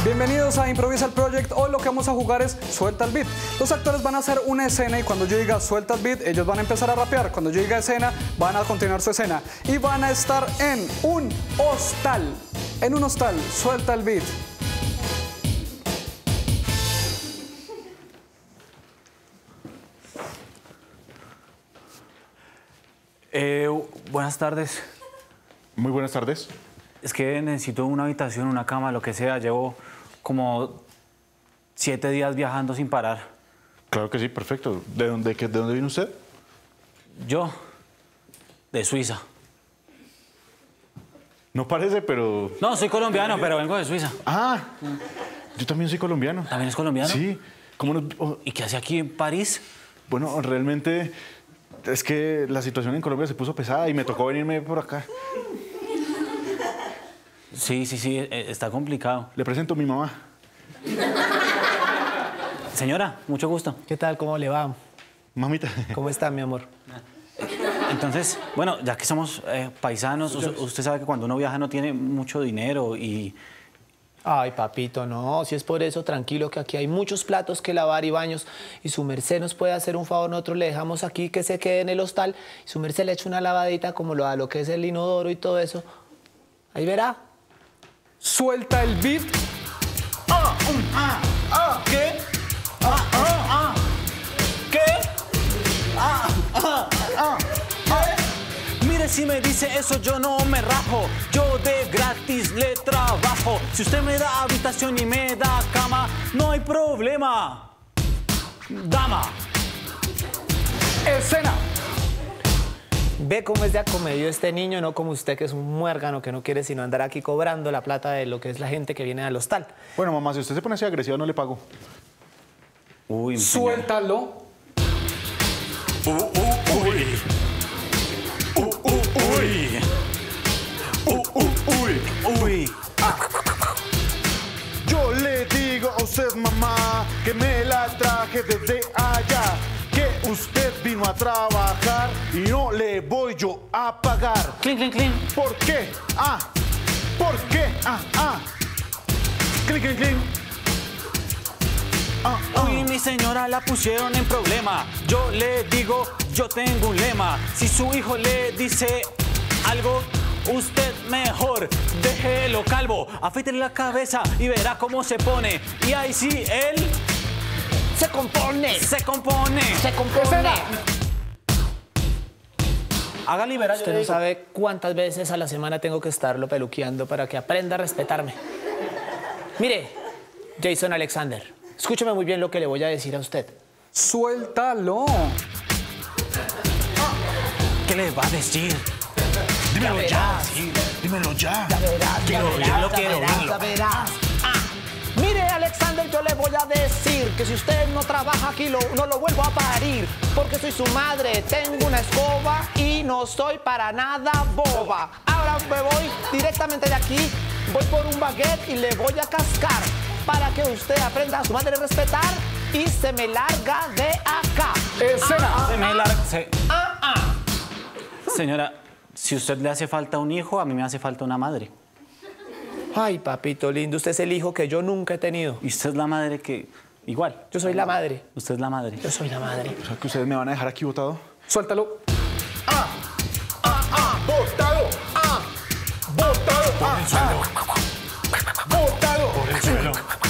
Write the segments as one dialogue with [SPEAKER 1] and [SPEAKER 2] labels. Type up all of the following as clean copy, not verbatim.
[SPEAKER 1] Bienvenidos a Improvisa el Project. Hoy lo que vamos a jugar es Suelta el Beat. Los actores van a hacer una escena y cuando yo diga Suelta el Beat, ellos van a empezar a rapear. Cuando yo diga escena, van a continuar su escena. Y van a estar en un hostal. En un hostal. Suelta el Beat.
[SPEAKER 2] Buenas tardes.
[SPEAKER 3] Muy buenas tardes.
[SPEAKER 2] Es que necesito una habitación, una cama, lo que sea. Llevo como 7 días viajando sin parar.
[SPEAKER 3] Claro que sí, perfecto. ¿De dónde viene usted?
[SPEAKER 2] Yo, de Suiza.
[SPEAKER 3] No parece, pero...
[SPEAKER 2] No, soy colombiano, pero vengo de Suiza.
[SPEAKER 3] Ah, yo también soy colombiano.
[SPEAKER 2] ¿También es colombiano?
[SPEAKER 3] Sí. ¿Cómo no?
[SPEAKER 2] ¿Y qué hace aquí en París?
[SPEAKER 3] Bueno, realmente es que la situación en Colombia se puso pesada y me tocó venirme por acá.
[SPEAKER 2] Sí, está complicado.
[SPEAKER 3] Le presento a mi mamá.
[SPEAKER 2] Señora, mucho gusto.
[SPEAKER 4] ¿Qué tal? ¿Cómo le va?
[SPEAKER 3] Mamita.
[SPEAKER 4] ¿Cómo está, mi amor?
[SPEAKER 2] Entonces, bueno, ya que somos paisanos, usted sabe que cuando uno viaja no tiene mucho dinero y...
[SPEAKER 4] Ay, papito, no. Si es por eso, tranquilo, que aquí hay muchos platos que lavar y baños. Y su merced nos puede hacer un favor. Nosotros le dejamos aquí que se quede en el hostal. Y su merced le echa una lavadita como lo que es el inodoro y todo eso. Ahí verá.
[SPEAKER 1] Suelta el Beat.
[SPEAKER 2] ¿Qué? Mire, si me dice eso yo no me rajo. Yo de gratis le trabajo. Si usted me da habitación y me da cama, no hay problema. Dama.
[SPEAKER 1] Escena.
[SPEAKER 4] Ve cómo es de acomedido este niño, no como usted, que es un muérgano que no quiere sino andar aquí cobrando la plata de lo que es la gente que viene al hostal.
[SPEAKER 3] Bueno, mamá, si usted se pone así agresiva, no le pago.
[SPEAKER 2] Uy,
[SPEAKER 1] Suéltalo.
[SPEAKER 2] Uy.
[SPEAKER 3] Yo le digo a usted, mamá, que me la traje desde allá, que usted vino a trabajar y no le voy yo a pagar.
[SPEAKER 2] Clink, clink, clink.
[SPEAKER 3] ¿Por qué? ¿Por qué? Clink, clink, clink.
[SPEAKER 2] Uy, mi señora la pusieron en problema. Yo le digo, yo tengo un lema. Si su hijo le dice algo, usted mejor déjelo calvo. Afeítele la cabeza y verá cómo se pone. Y ahí sí, él...
[SPEAKER 4] ¡Se compone!
[SPEAKER 2] Se compone.
[SPEAKER 4] ¡Se compone!
[SPEAKER 2] Haga liberar.
[SPEAKER 4] Usted no sabe cuántas veces a la semana tengo que estarlo peluqueando para que aprenda a respetarme. Mire, Jason Alexander, escúcheme muy bien lo que le voy a decir a usted.
[SPEAKER 1] Suéltalo.
[SPEAKER 2] ¿Qué le va a decir?
[SPEAKER 3] Dímelo ya, sí, dímelo ya.
[SPEAKER 4] Ya verás,
[SPEAKER 2] Yo lo quiero oírlo.
[SPEAKER 4] ya verás. Mire, Alexander, yo le voy a decir que si usted no trabaja aquí, no lo vuelvo a parir. Porque soy su madre, tengo una escoba y no soy para nada boba. Ahora me voy directamente de aquí, voy por un baguette y le voy a cascar para que usted aprenda a su madre a respetar y se me larga de acá.
[SPEAKER 1] Escena.
[SPEAKER 2] Se me larga. Señora, si a usted le hace falta un hijo, a mí me hace falta una madre.
[SPEAKER 4] Ay, papito lindo, usted es el hijo que yo nunca he tenido.
[SPEAKER 2] Y usted es la madre que... Igual.
[SPEAKER 4] Yo soy la madre.
[SPEAKER 2] Usted es la madre.
[SPEAKER 4] Yo soy la madre.
[SPEAKER 3] O sea, que ustedes me van a dejar aquí botado.
[SPEAKER 1] Suéltalo.
[SPEAKER 3] ¡Botado! ¡Botado!
[SPEAKER 2] Por el suelo.
[SPEAKER 3] ¡Botado!
[SPEAKER 2] Por el suelo.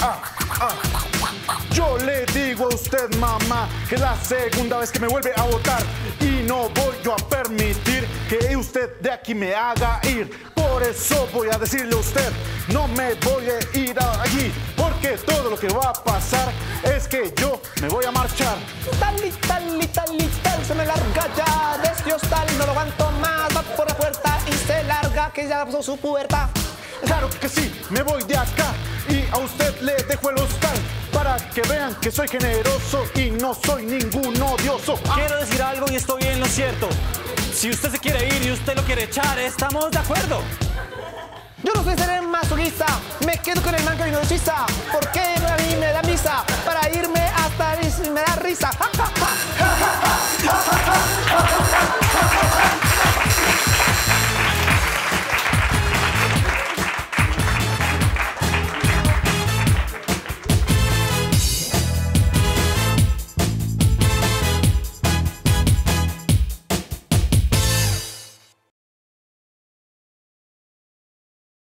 [SPEAKER 3] Yo le digo a usted, mamá, que es la segunda vez que me vuelve a votar y no voy yo a permitir que usted de aquí me haga ir. Por eso voy a decirle a usted, no me voy a ir allí, porque todo lo que va a pasar es que yo me voy a marchar.
[SPEAKER 4] Tal, se me larga ya de este hostal, no lo aguanto más, va por la puerta y se larga, que ya pasó su puerta.
[SPEAKER 3] Claro que sí, me voy de acá y a usted le dejo el hostal para que vean que soy generoso y no soy ningún odioso.
[SPEAKER 2] Quiero decir algo y estoy en lo cierto. Si usted se quiere ir y usted lo quiere echar, estamos de acuerdo.
[SPEAKER 4] Yo no soy ser masoquista, me quedo con el man que vino de Suiza. ¿Por qué a mí me da misa? Para irme hasta me da risa. ¡Ja, ja, ja!